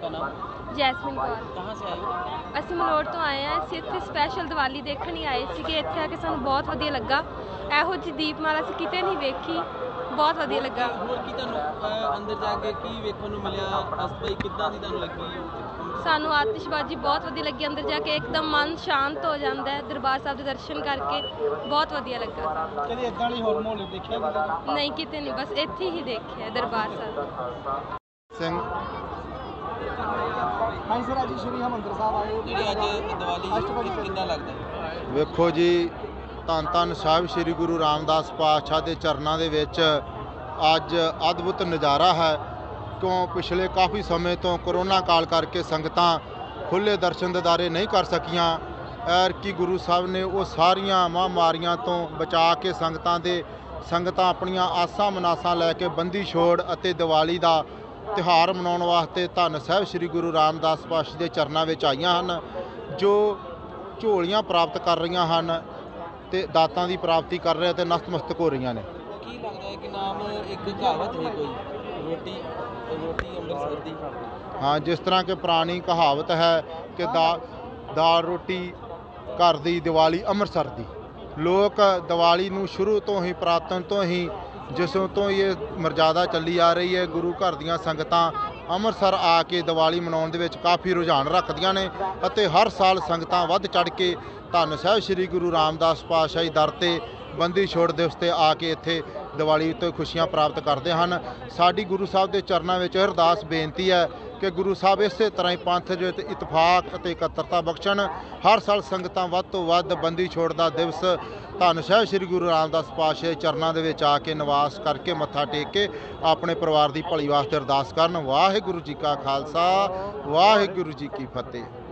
Jasmine Kaur. कहाँ से आए हो? ਅਸੀਂ ਮਲੋੜ ਤੋਂ ਆਏ ਹਾਂ। ਅਸੀਂ ਇੱਥੇ ਸਪੈਸ਼ਲ ਦੀਵਾਲੀ ਦੇਖਣ ਹੀ ਆਏ ਸੀਗੇ। ਇੱਥੇ ਆ ਕੇ ਸਾਨੂੰ ਬਹੁਤ ਵਧੀਆ ਲੱਗਾ। ਇਹੋ ਜਿਹੀ ਦੀਪਮਾਲਾ ਅਸੀਂ ਕਿਤੇ ਨਹੀਂ ਵੇਖੀ। ਬਹੁਤ ਵਧੀਆ ਲੱਗਾ। ਹੋਰ ਕੀ ਤੁਹਾਨੂੰ ਅੰਦਰ ਜਾ ਕੇ ਕੀ ਵੇਖਣ ਨੂੰ ਮਿਲਿਆ? ਅਸਬਾਈ ਕਿੱਦਾਂ ਦੀ ਤੁਹਾਨੂੰ ਲੱਗੀ? ਸਾਨੂੰ ਆਤਿਸ਼ਬਾਜ਼ੀ ਬਹੁਤ ਵਧੀਆ ਲੱਗੀ। ਅੰਦਰ ਜਾ ਕੇ ਇੱਕਦਮ ਮਨ ਸ਼ਾਂਤ ਹੋ ਜਾਂਦਾ ਹੈ। ਦਰਬਾਰ ਸਾਹਿਬ ਦੇ ਦਰਸ਼ਨ ਕਰਕੇ ਬਹੁਤ ਵਧੀਆ ਲੱਗਾ। ਕਦੇ ਇਦਾਂ ਵਾਲੀ ਹੋਰ ਮਾਹੌਲ ਦੇਖਿਆ ਨਹੀਂ, ਕਿਤੇ ਨਹੀਂ, ਬਸ ਇੱਥੇ ਹੀ ਦੇਖਿਆ ਦਰਬਾਰ ਸਾਹਿਬ। ਸਿੰਘ ਹਾਂਜੀ ਸਰ, ਅੱਜ ਸ਼੍ਰੀ ਹਰਿਮੰਦਰ ਸਾਹਿਬ ਆਏ ਹੋ, ਜਿਹੜੀ ਅੱਜ ਦੀਵਾਲੀ ਕਿੱਦਾਂ ਲੱਗਦਾ? ਵੇਖੋ ਜੀ, ਧੰਨ ਧੰਨ ਸਾਹਿਬ ਸ੍ਰੀ ਗੁਰੂ ਰਾਮਦਾਸ ਪਾਤਸ਼ਾਹ ਦੇ ਚਰਨਾਂ ਦੇ ਵਿੱਚ ਅੱਜ ਅਦਭੁਤ ਨਜ਼ਾਰਾ ਹੈ। ਕਿਉਂ ਪਿਛਲੇ ਕਾਫੀ ਸਮੇਂ ਤੋਂ ਕਰੋਨਾ ਕਾਲ ਕਰਕੇ ਸੰਗਤਾਂ ਖੁੱਲ੍ਹੇ ਦਰਸ਼ਨ ਦਿਦਾਰੇ ਨਹੀਂ ਕਰ ਸਕੀਆਂ। ਐਰਕੀ ਗੁਰੂ ਸਾਹਿਬ ਨੇ ਉਹ ਸਾਰੀਆਂ ਮਹਾਂਮਾਰੀਆਂ ਤੋਂ ਬਚਾ ਕੇ ਸੰਗਤਾਂ ਆਪਣੀਆਂ ਆਸਾਂ ਮਨਾਸਾਂ ਲੈ ਕੇ ਬੰਦੀ ਛੋੜ ਅਤੇ ਦੀਵਾਲੀ ਦਾ ਤਿਉਹਾਰ ਮਨਾਉਣ ਵਾਸਤੇ ਧੰਨ ਸਾਹਿਬ ਸ੍ਰੀ ਗੁਰੂ ਰਾਮਦਾਸ ਪਾਤਸ਼ਾਹ ਦੇ ਚਰਨਾਂ ਵਿੱਚ ਆਈਆਂ ਹਨ, ਜੋ ਝੋਲੀਆਂ ਪ੍ਰਾਪਤ ਕਰ ਰਹੀਆਂ ਹਨ ਅਤੇ ਦਾਤਾਂ ਦੀ ਪ੍ਰਾਪਤੀ ਕਰ ਰਹੇ ਅਤੇ ਨਤਮਸਤਕ ਹੋ ਰਹੀਆਂ ਨੇ। ਕੀ ਲੱਗਦਾ ਹੈ ਕਿ ਨਾਮ ਇੱਕ ਕਹਾਵਤ ਹੈ ਕੋਈ ਰੋਟੀ ਅੰਮ੍ਰਿਤਸਰ ਦੀ? ਹਾਂ, ਜਿਸ ਤਰ੍ਹਾਂ ਕਿ ਪੁਰਾਣੀ ਕਹਾਵਤ ਹੈ ਕਿ ਦਾਲ ਰੋਟੀ ਘਰ ਦੀ, ਦੀਵਾਲੀ ਅੰਮ੍ਰਿਤਸਰ ਦੀ। ਲੋਕ ਦੀਵਾਲੀ ਨੂੰ ਸ਼ੁਰੂ ਤੋਂ ਹੀ, ਪੁਰਾਤਨ ਤੋਂ ਹੀ, ਜਿਸੋਂ ਤੋਂ ਇਹ ਮਰਜ਼ਾਦਾ ਚੱਲੀ ਆ ਰਹੀ ਹੈ, ਗੁਰੂ ਘਰ ਦੀਆਂ ਸੰਗਤਾਂ ਅੰਮ੍ਰਿਤਸਰ ਆ ਕੇ ਦੀਵਾਲੀ ਮਨਾਉਣ ਦੇ ਵਿੱਚ ਕਾਫੀ ਰੁਝਾਨ ਰੱਖਦੀਆਂ ਨੇ ਅਤੇ ਹਰ ਸਾਲ ਸੰਗਤਾਂ ਵੱਧ ਚੜ੍ਹ ਕੇ ਧੰਨ ਸਾਹਿਬ ਸ੍ਰੀ ਗੁਰੂ ਰਾਮਦਾਸ ਪਾਤਸ਼ਾਹੀ ਦਰ 'ਤੇ ਬੰਦੀ ਛੋੜ ਦਿਵਸ 'ਤੇ ਆ ਕੇ ਇੱਥੇ ਦੀਵਾਲੀ ਤੋਂ ਖੁਸ਼ੀਆਂ ਪ੍ਰਾਪਤ ਕਰਦੇ ਹਨ। ਸਾਡੀ ਗੁਰੂ ਸਾਹਿਬ ਦੇ ਚਰਨਾਂ ਵਿੱਚ ਅਰਦਾਸ ਬੇਨਤੀ ਹੈ ਕਿ ਗੁਰੂ ਸਾਹਿਬ ਇਸੇ ਤਰ੍ਹਾਂ ਹੀ ਪੰਥ ਵਿੱਚ ਇਤਫਾਕ ਅਤੇ ਇਕੱਤਰਤਾ ਬਖਸ਼ਣ। ਹਰ ਸਾਲ ਸੰਗਤਾਂ ਵੱਧ ਤੋਂ ਵੱਧ ਬੰਦੀ ਛੋੜ ਦਾ ਦਿਵਸ ਧੰਨ ਸਾਹਿਬ ਸ੍ਰੀ ਗੁਰੂ ਰਾਮਦਾਸ ਪਾਤਸ਼ਾਹ ਦੇ ਚਰਨਾਂ ਦੇ ਵਿੱਚ ਆ ਕੇ ਨਿਵਾਸ ਕਰਕੇ ਮੱਥਾ ਟੇਕ ਕੇ ਆਪਣੇ ਪਰਿਵਾਰ ਦੀ ਭਲੀ ਵਾਸਤੇ ਅਰਦਾਸ ਕਰਨ। ਵਾਹਿਗੁਰੂ ਜੀ ਕਾ ਖਾਲਸਾ, ਵਾਹਿਗੁਰੂ ਜੀ ਕੀ ਫਤਿਹ।